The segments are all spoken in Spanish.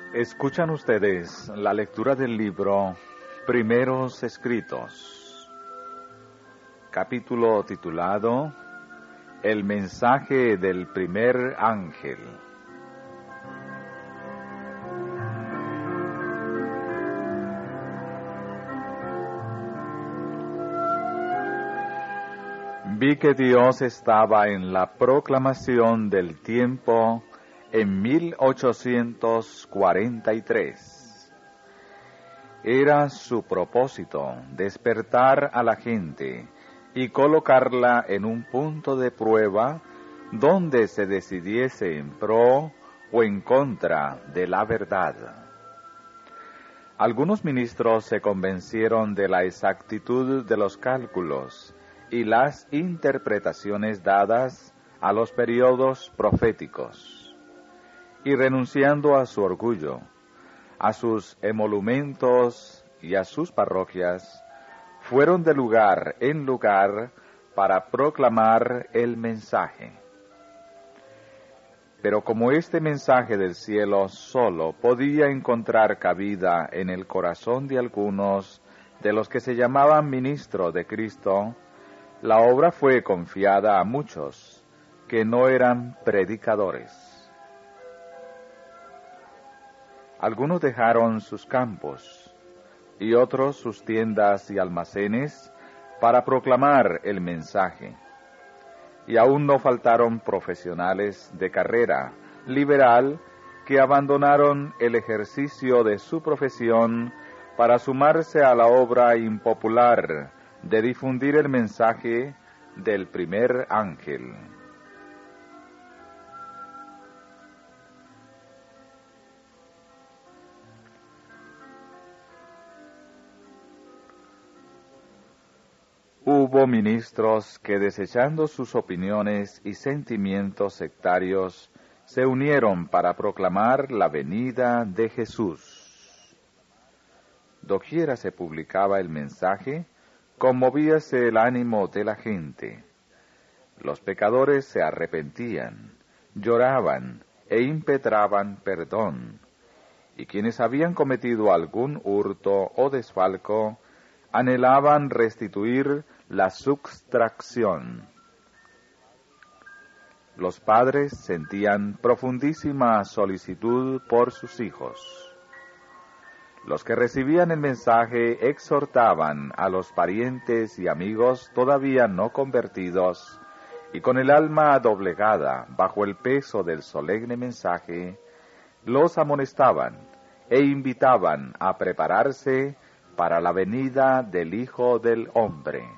Escuchan ustedes la lectura del libro Primeros Escritos, capítulo titulado El mensaje del primer ángel. Vi que Dios estaba en la proclamación del tiempo en 1843. Era su propósito despertar a la gente y colocarla en un punto de prueba donde se decidiese en pro o en contra de la verdad. Algunos ministros se convencieron de la exactitud de los cálculos y las interpretaciones dadas a los periodos proféticos, y renunciando a su orgullo, a sus emolumentos y a sus parroquias, fueron de lugar en lugar para proclamar el mensaje. Pero como este mensaje del cielo solo podía encontrar cabida en el corazón de algunos de los que se llamaban ministros de Cristo, la obra fue confiada a muchos que no eran predicadores. Algunos dejaron sus campos y otros sus tiendas y almacenes para proclamar el mensaje. Y aún no faltaron profesionales de carrera liberal que abandonaron el ejercicio de su profesión para sumarse a la obra impopular de difundir el mensaje del primer ángel. Hubo ministros que, desechando sus opiniones y sentimientos sectarios, se unieron para proclamar la venida de Jesús. Doquiera se publicaba el mensaje, conmovíase el ánimo de la gente. Los pecadores se arrepentían, lloraban e impetraban perdón, y quienes habían cometido algún hurto o desfalco anhelaban restituir la sustracción. Los padres sentían profundísima solicitud por sus hijos. Los que recibían el mensaje exhortaban a los parientes y amigos todavía no convertidos, y con el alma doblegada bajo el peso del solemne mensaje, los amonestaban e invitaban a prepararse para la venida del Hijo del Hombre.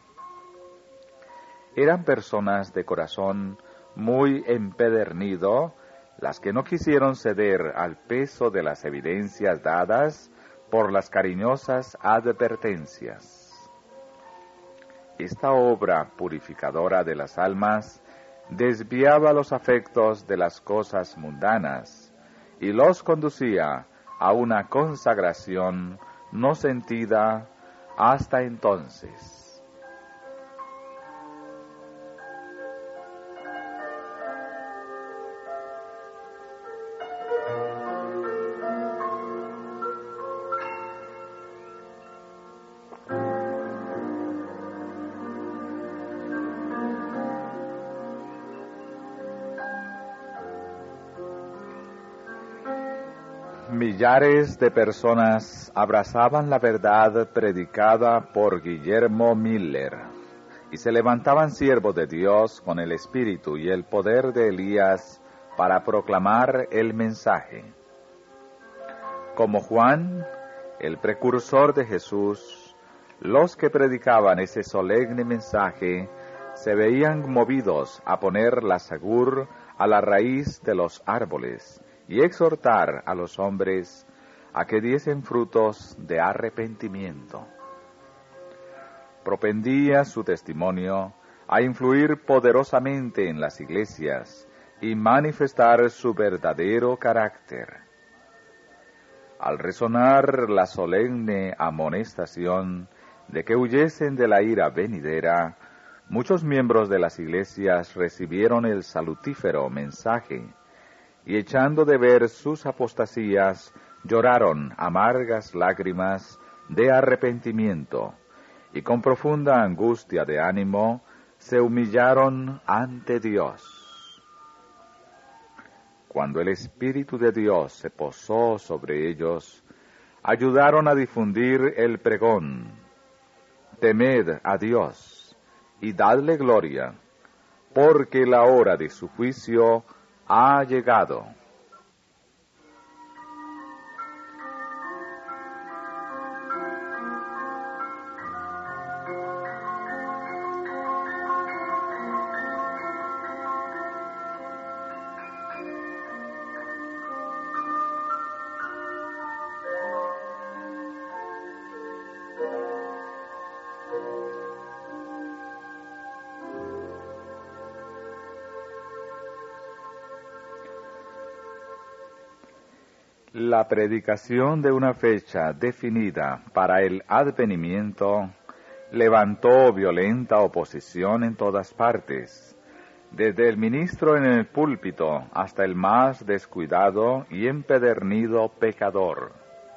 Eran personas de corazón muy empedernido las que no quisieron ceder al peso de las evidencias dadas por las cariñosas advertencias. Esta obra purificadora de las almas desviaba los afectos de las cosas mundanas y los conducía a una consagración no sentida hasta entonces. Millares de personas abrazaban la verdad predicada por Guillermo Miller y se levantaban siervos de Dios con el espíritu y el poder de Elías para proclamar el mensaje. Como Juan, el precursor de Jesús, los que predicaban ese solemne mensaje se veían movidos a poner la segur a la raíz de los árboles y exhortar a los hombres a que diesen frutos de arrepentimiento. Propendía su testimonio a influir poderosamente en las iglesias y manifestar su verdadero carácter. Al resonar la solemne amonestación de que huyesen de la ira venidera, muchos miembros de las iglesias recibieron el salutífero mensaje y echando de ver sus apostasías, lloraron amargas lágrimas de arrepentimiento, y con profunda angustia de ánimo se humillaron ante Dios. Cuando el Espíritu de Dios se posó sobre ellos, ayudaron a difundir el pregón: temed a Dios y dadle gloria, porque la hora de su juicio ha llegado. La predicación de una fecha definida para el advenimiento levantó violenta oposición en todas partes, desde el ministro en el púlpito hasta el más descuidado y empedernido pecador.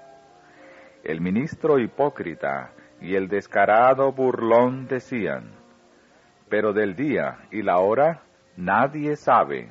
El ministro hipócrita y el descarado burlón decían: pero del día y la hora nadie sabe.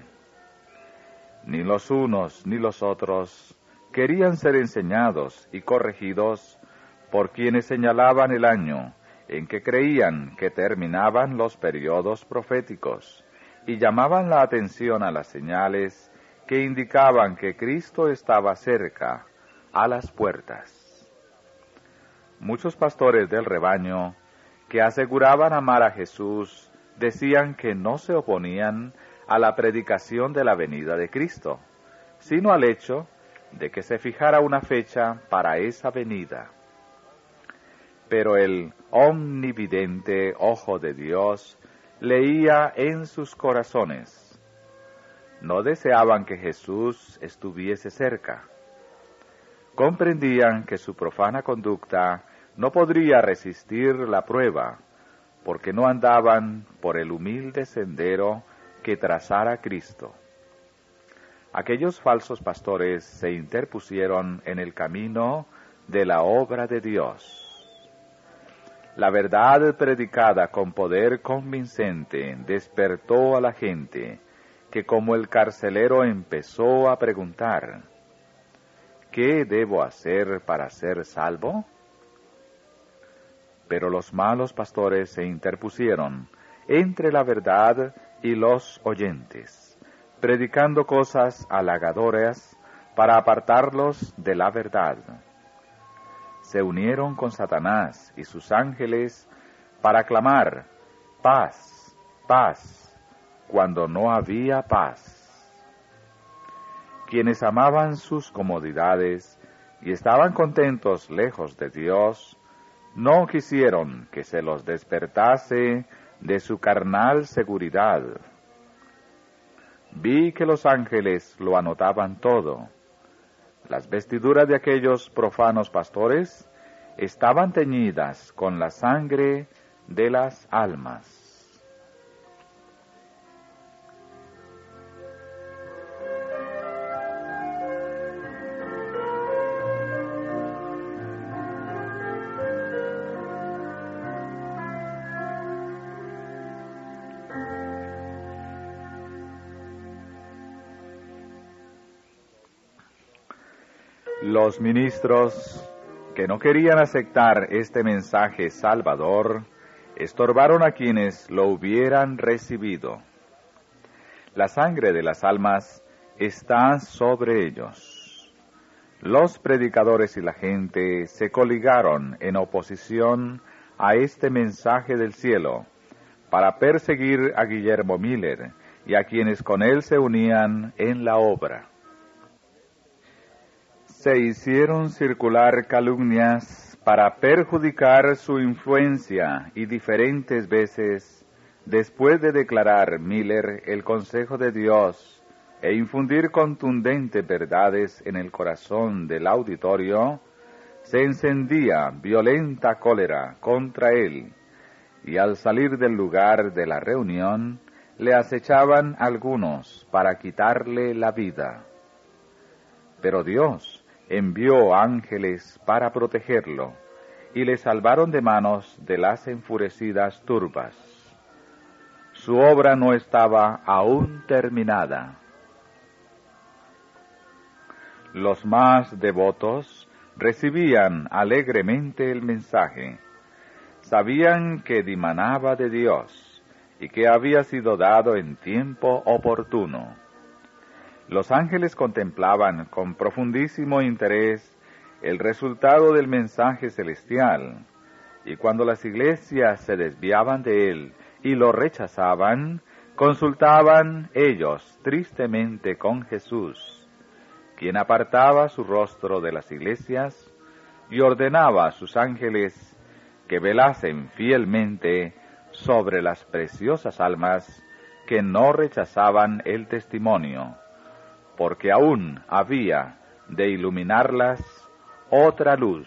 Ni los unos ni los otros querían ser enseñados y corregidos por quienes señalaban el año en que creían que terminaban los periodos proféticos y llamaban la atención a las señales que indicaban que Cristo estaba cerca, a las puertas. Muchos pastores del rebaño, que aseguraban amar a Jesús, decían que no se oponían a la predicación de la venida de Cristo, sino al hecho de que se fijara una fecha para esa venida. Pero el omnividente ojo de Dios leía en sus corazones. No deseaban que Jesús estuviese cerca. Comprendían que su profana conducta no podría resistir la prueba, porque no andaban por el humilde sendero que trazara Cristo. Aquellos falsos pastores se interpusieron en el camino de la obra de Dios. La verdad predicada con poder convincente despertó a la gente, que como el carcelero empezó a preguntar: ¿qué debo hacer para ser salvo? Pero los malos pastores se interpusieron entre la verdad y los oyentes, predicando cosas halagadoras para apartarlos de la verdad. Se unieron con Satanás y sus ángeles para clamar: paz, paz, cuando no había paz. Quienes amaban sus comodidades y estaban contentos lejos de Dios, no quisieron que se los despertase de su carnal seguridad. Vi que los ángeles lo anotaban todo. Las vestiduras de aquellos profanos pastores estaban teñidas con la sangre de las almas. Los ministros, que no querían aceptar este mensaje salvador, estorbaron a quienes lo hubieran recibido. La sangre de las almas está sobre ellos. Los predicadores y la gente se coligaron en oposición a este mensaje del cielo para perseguir a Guillermo Miller y a quienes con él se unían en la obra. Se hicieron circular calumnias para perjudicar su influencia y diferentes veces, después de declarar Miller el consejo de Dios e infundir contundentes verdades en el corazón del auditorio, se encendía violenta cólera contra él, y al salir del lugar de la reunión, le acechaban algunos para quitarle la vida. Pero Dios, envió ángeles para protegerlo, y le salvaron de manos de las enfurecidas turbas. Su obra no estaba aún terminada. Los más devotos recibían alegremente el mensaje. Sabían que dimanaba de Dios y que había sido dado en tiempo oportuno. Los ángeles contemplaban con profundísimo interés el resultado del mensaje celestial, y cuando las iglesias se desviaban de él y lo rechazaban, consultaban ellos tristemente con Jesús, quien apartaba su rostro de las iglesias y ordenaba a sus ángeles que velasen fielmente sobre las preciosas almas que no rechazaban el testimonio, porque aún había de iluminarlas otra luz.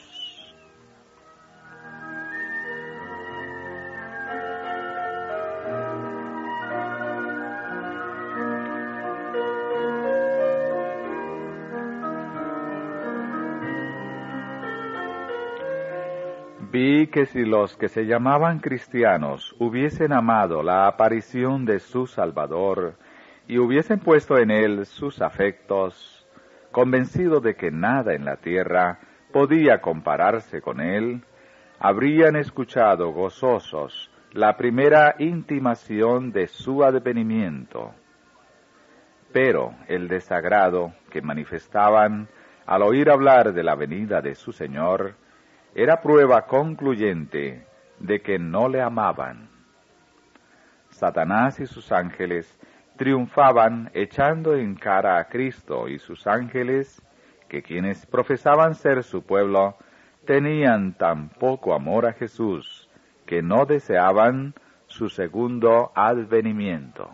Vi que si los que se llamaban cristianos hubiesen amado la aparición de su Salvador y hubiesen puesto en él sus afectos, convencidos de que nada en la tierra podía compararse con él, habrían escuchado gozosos la primera intimación de su advenimiento. Pero el desagrado que manifestaban al oír hablar de la venida de su Señor era prueba concluyente de que no le amaban. Satanás y sus ángeles triunfaban echando en cara a Cristo y sus ángeles, que quienes profesaban ser su pueblo, tenían tan poco amor a Jesús, que no deseaban su segundo advenimiento.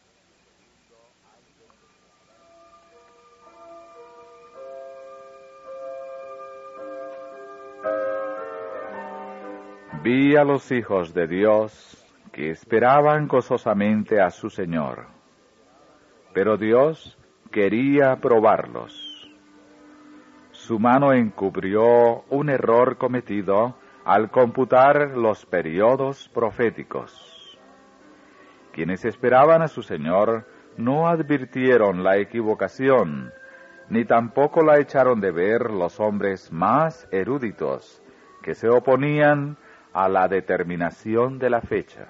Vi a los hijos de Dios que esperaban gozosamente a su Señor, pero Dios quería probarlos. Su mano encubrió un error cometido al computar los periodos proféticos. Quienes esperaban a su Señor no advirtieron la equivocación, ni tampoco la echaron de ver los hombres más eruditos que se oponían a la determinación de la fecha.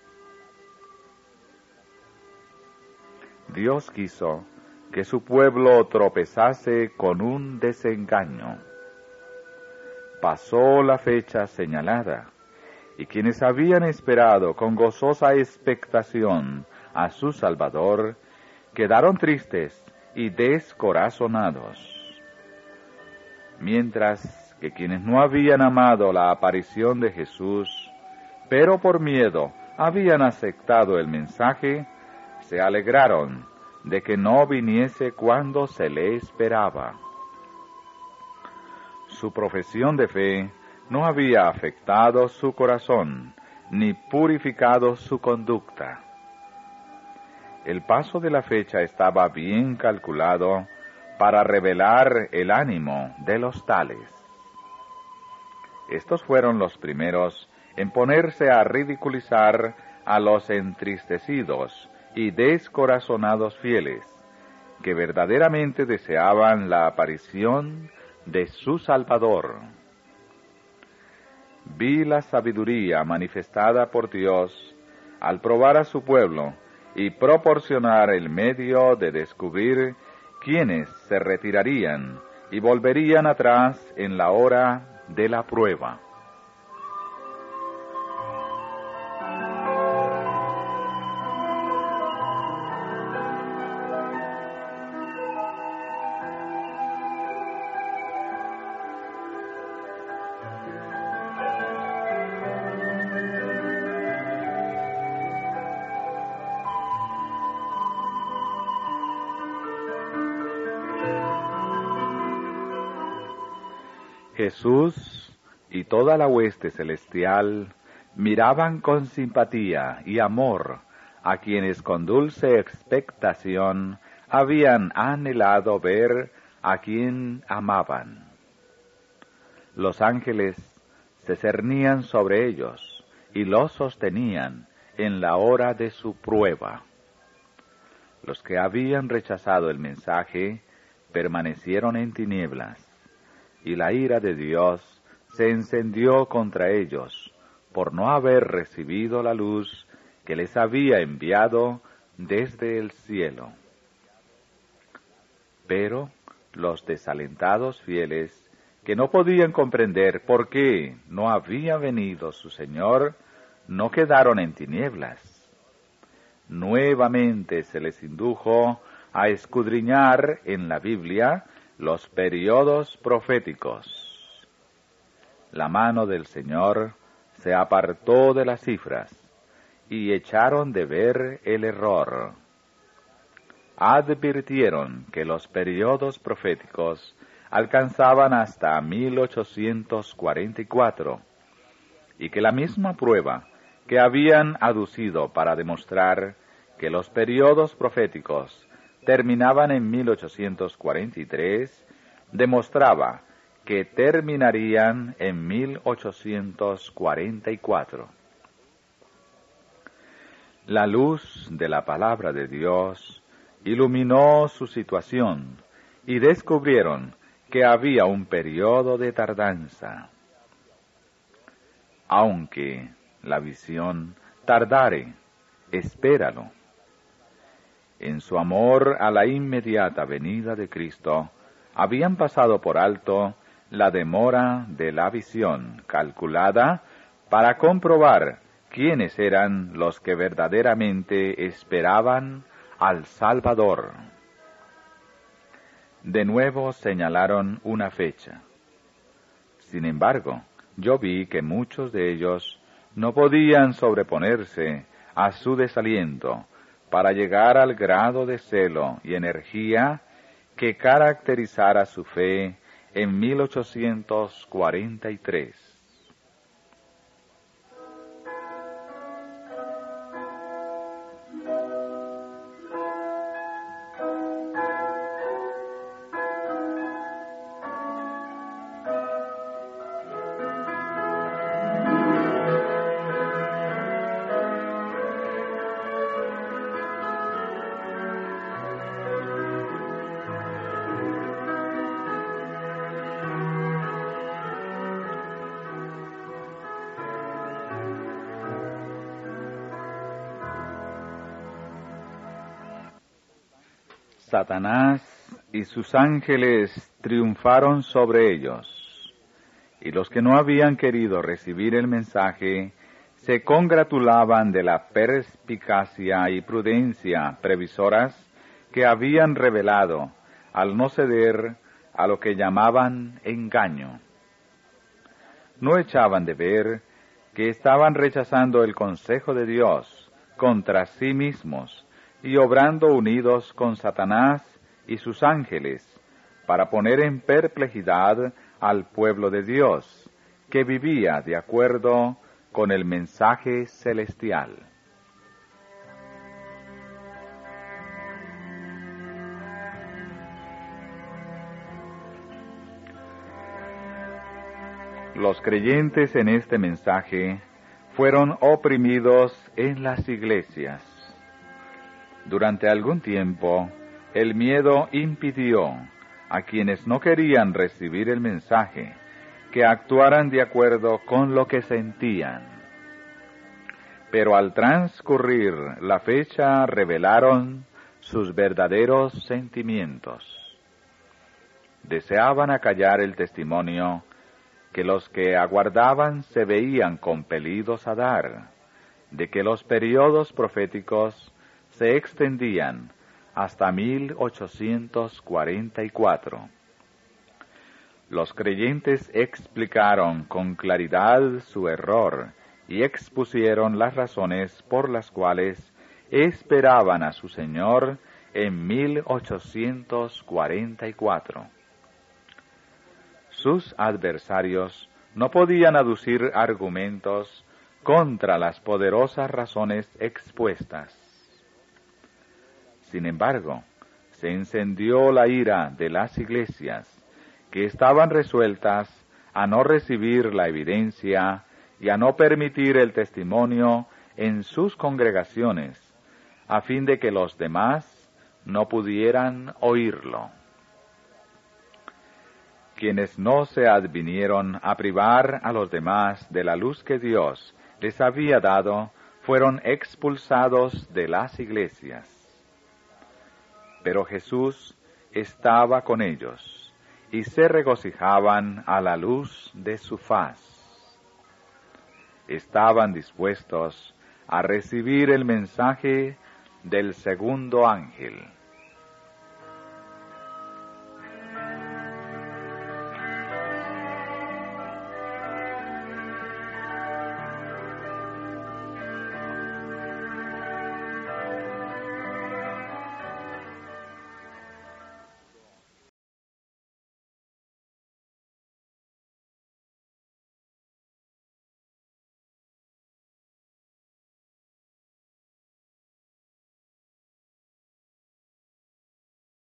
Dios quiso que su pueblo tropezase con un desengaño. Pasó la fecha señalada, y quienes habían esperado con gozosa expectación a su Salvador, quedaron tristes y descorazonados. Mientras que quienes no habían amado la aparición de Jesús, pero por miedo habían aceptado el mensaje, se alegraron de que no viniese cuando se le esperaba. Su profesión de fe no había afectado su corazón, ni purificado su conducta. El paso de la fecha estaba bien calculado para revelar el ánimo de los tales. Estos fueron los primeros en ponerse a ridiculizar a los entristecidos y descorazonados fieles, que verdaderamente deseaban la aparición de su Salvador. Vi la sabiduría manifestada por Dios al probar a su pueblo y proporcionar el medio de descubrir quiénes se retirarían y volverían atrás en la hora de la prueba. Jesús y toda la hueste celestial miraban con simpatía y amor a quienes con dulce expectación habían anhelado ver a quien amaban. Los ángeles se cernían sobre ellos y los sostenían en la hora de su prueba. Los que habían rechazado el mensaje permanecieron en tinieblas, y la ira de Dios se encendió contra ellos por no haber recibido la luz que les había enviado desde el cielo. Pero los desalentados fieles, que no podían comprender por qué no había venido su Señor, no quedaron en tinieblas. Nuevamente se les indujo a escudriñar en la Biblia los periodos proféticos. La mano del Señor se apartó de las cifras y echaron de ver el error. Advirtieron que los periodos proféticos alcanzaban hasta 1844 y que la misma prueba que habían aducido para demostrar que los periodos proféticos terminaban en 1843, demostraba que terminarían en 1844. La luz de la palabra de Dios iluminó su situación y descubrieron que había un periodo de tardanza. Aunque la visión tardare, espéralo. En su amor a la inmediata venida de Cristo, habían pasado por alto la demora de la visión, calculada para comprobar quiénes eran los que verdaderamente esperaban al Salvador. De nuevo señalaron una fecha. Sin embargo, yo vi que muchos de ellos no podían sobreponerse a su desaliento para llegar al grado de celo y energía que caracterizara su fe en 1843. Satanás y sus ángeles triunfaron sobre ellos, y los que no habían querido recibir el mensaje se congratulaban de la perspicacia y prudencia previsoras que habían revelado al no ceder a lo que llamaban engaño. No echaban de ver que estaban rechazando el consejo de Dios contra sí mismos y obrando unidos con Satanás y sus ángeles, para poner en perplejidad al pueblo de Dios, que vivía de acuerdo con el mensaje celestial. Los creyentes en este mensaje fueron oprimidos en las iglesias. Durante algún tiempo, el miedo impidió a quienes no querían recibir el mensaje que actuaran de acuerdo con lo que sentían. Pero al transcurrir la fecha revelaron sus verdaderos sentimientos. Deseaban acallar el testimonio que los que aguardaban se veían compelidos a dar, de que los periodos proféticos se extendían hasta 1844. Los creyentes explicaron con claridad su error y expusieron las razones por las cuales esperaban a su Señor en 1844. Sus adversarios no podían aducir argumentos contra las poderosas razones expuestas. Sin embargo, se encendió la ira de las iglesias, que estaban resueltas a no recibir la evidencia y a no permitir el testimonio en sus congregaciones, a fin de que los demás no pudieran oírlo. Quienes no se advinieron a privar a los demás de la luz que Dios les había dado, fueron expulsados de las iglesias. Pero Jesús estaba con ellos, y se regocijaban a la luz de su faz. Estaban dispuestos a recibir el mensaje del segundo ángel.